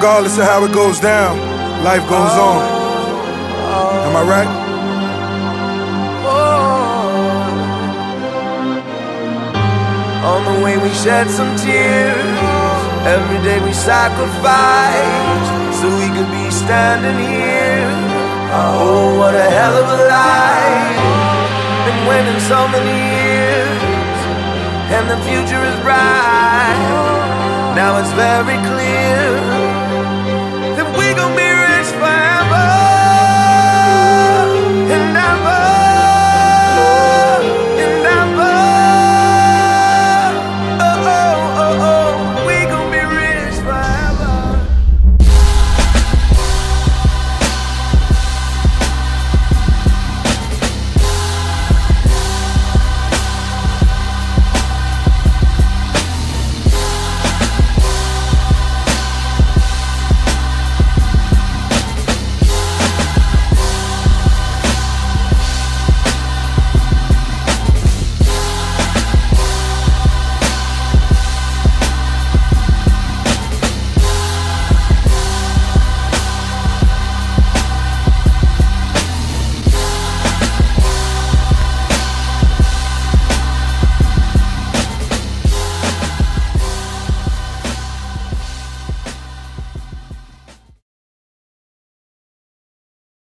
regardless of how it goes down, life goes on. Am I right? On the way we shed some tears. Every day we sacrifice so we could be standing here. Oh, what a hell of a life. Been waiting so many years, and the future is bright. Now it's very clear.